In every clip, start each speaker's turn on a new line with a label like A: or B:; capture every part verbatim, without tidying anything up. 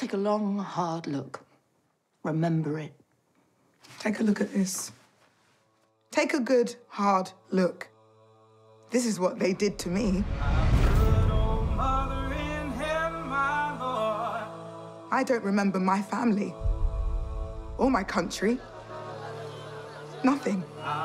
A: Take a long, hard look. Remember it.
B: Take a look at this. Take a good, hard look. This is what they did to me. I don't remember my family or my country. Nothing.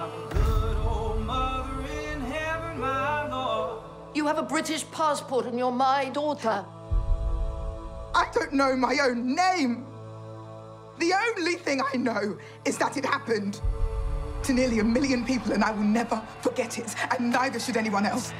A: You have a British passport and you're my daughter.
B: I don't know my own name. The only thing I know is that it happened to nearly a million people, and I will never forget it, and neither should anyone else.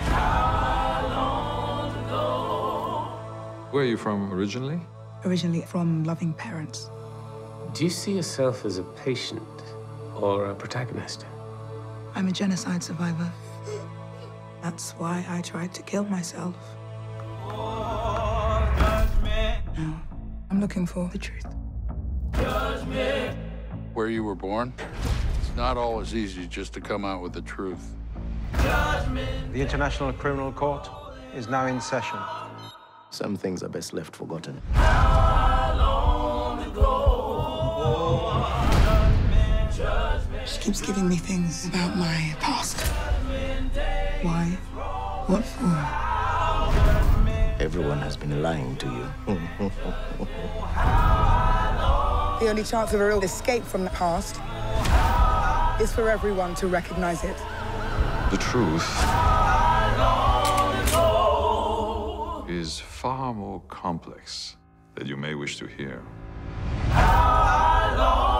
C: Where are you from originally?
B: Originally from loving parents.
D: Do you see yourself as a patient or a protagonist?
B: I'm a genocide survivor. That's why I tried to kill myself. Now, I'm looking for the truth.
E: Where you were born, it's not always easy just to come out with the truth.
F: The International Criminal Court is now in session.
G: Some things are best left forgotten.
B: She keeps giving me things about my past. Why? What for?
G: Everyone has been lying to you.
B: The only chance of a real escape from the past is for everyone to recognize it.
C: The truth is far more complex than you may wish to hear.